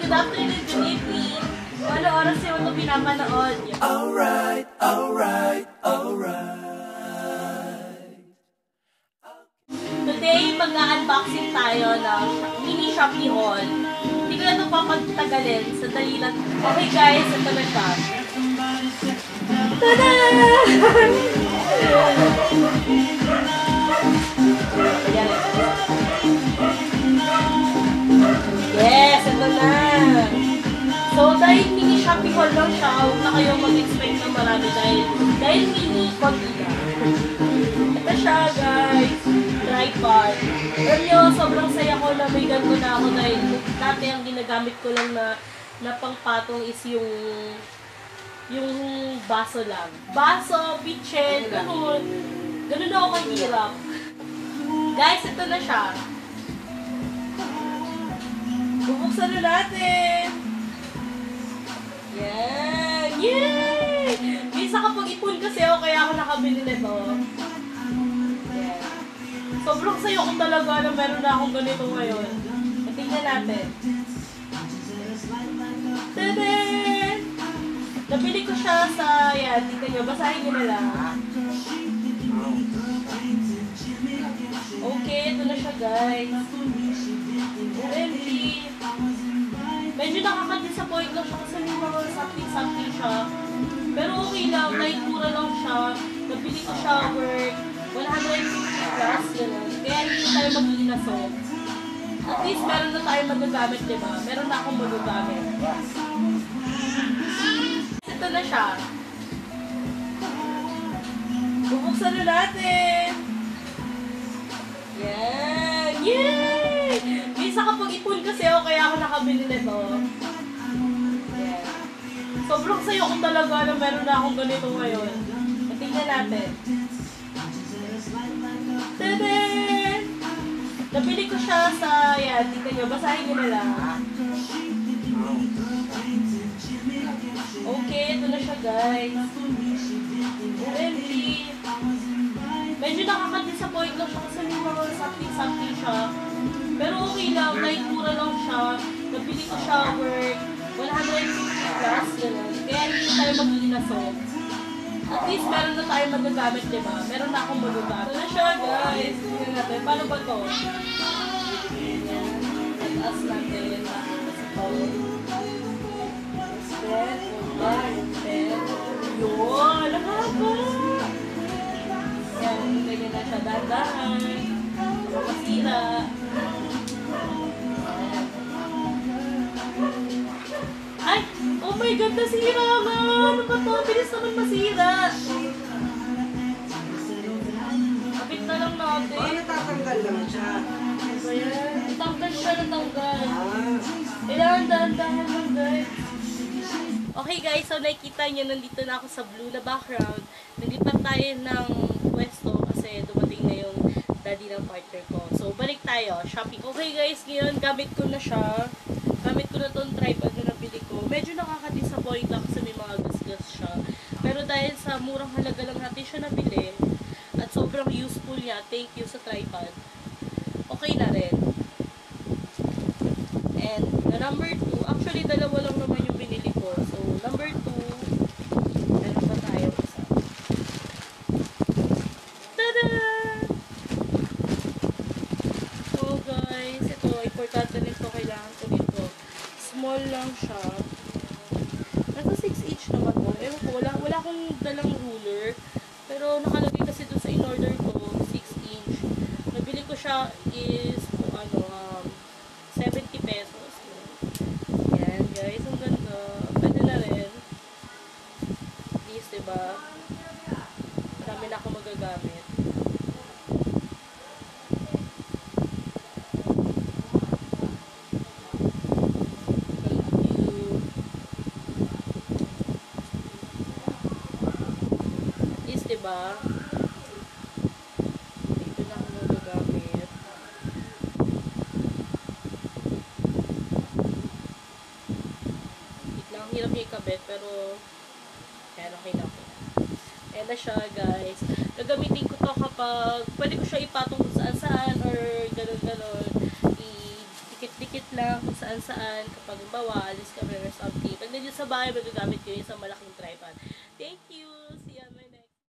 good afternoon, good evening. Ano oras yung ito pinapanood? Alright. Today, mag-unboxing tayo ng mini Shopee haul. Hindi ko na ito papagtagalin. Sandali lang. Okay guys, ito na siya. Tada! Yes, ito na. So, dahil mini Shopee haul lang siya, huwag na kayong mag-expect na marami dahil mini, konti na. Ito siya, guys. Tripod. Alam nyo, sobrang saya ko na may ganito na ako dahil dati ang ginagamit ko lang na pangpatong is yung baso lang. Baso, pitchen, ganun. Ganun ako kahirap. Guys, ito na siya. Bubuksan na natin. Yan. Yay! Minsan kapag ipon kasi ako, kaya ako nakabili nito. Yan. Sobrang sayo ko talaga na meron na akong ganito ngayon. Tingnan natin. Tadaan! Nabili ko siya sa, yan, tingnan nyo, basahin nyo na lang. Okay, ito na siya guys. OMG! Medyo nakaka-disappoint lang siya kasi may mga something siya. Pero okay lang, kahit mura lang siya. Nabili ko siya worth 150 plus, gano'n. Kaya hindi tayo mag-iinasok. At least meron na tayo magagamit, diba? Meron na akong magagamit. Ito na siya. Bubuksan na natin. Yan! Yay! Minsan kapag ipon kasi ako, kaya ako nakabili nito. Yan. Sobrang sayo ko talaga na meron na akong ganito ngayon. Tingnan natin. Tadaan! Nabili ko siya sa, yan, tingnan nyo, basahin nyo na lang. Okay, ito na siya guys. OMG! Medyo nakaka-disappoint lang siya kasi may mga something siya. Pero okay lang, kahit mura lang siya. Nabili ko siya worth 150 plus, gano'n. Kaya hindi tayo mag-iinasok. At least meron na tayo magagamit, diba? Meron na akong magagamit. Ito na siya guys. Tingnan natin. Paano ba ito? Ayan. Tataas natin. Step. Yun! Nakaka! Yan, ganyan na siya. Dahan-dahan. Masira. Ay! Oh my God! Nasira nga! Ano ba ito? Bilis naman masira! Kapit na lang natin. Oh, natatanggal lang siya. Ayan. Natanggal siya, natanggal. Kailangan dahan-dahan lang guys. Okay guys, so nakikita nyo, nandito na ako sa blue na background. Nalipat tayo ng pwesto kasi dumating na yung daddy ng partner ko. So, balik tayo. Shopping. Okay guys, ngayon gamit ko na siya. Gamit ko na itong tripod na nabili ko. Medyo nakaka-disappoint lang kasi may mga gas-gas siya. Pero dahil sa murang halaga lang natin siya nabili, at sobrang useful niya, thank you sa tripod. Okay na rin. And the number 2, actually dalawa lang naman yung binili ko. So, number 2, meron pa tayo isa. Tada! So guys, ito, importante nito, kailangan ko nito. Small lang siya. Nasa 6 each naman ko. Ewan ko, wala akong dalang ruler. Pero nakalagay kasi doon sa in-order ko, 6 inch. Nabili ko siya is, 70 pesos. Yan, guys. Ang ganda. Pwede na rin. Please, diba? Marami na ako magagamit. Thank you. Please, diba? Dito na ako magagamit. Hirap niya ikabit, pero okay na ako. Ayan na siya, guys. Gagamitin ko to kapag pwede ko siya ipatong kung saan-saan or gano'n-gano'n. I-dikit-dikit didikit lang kung saan-saan kapag bawa, alis kami or something. Pag nandiyan sa bahay, magagamit ko yung isang malaking tripod.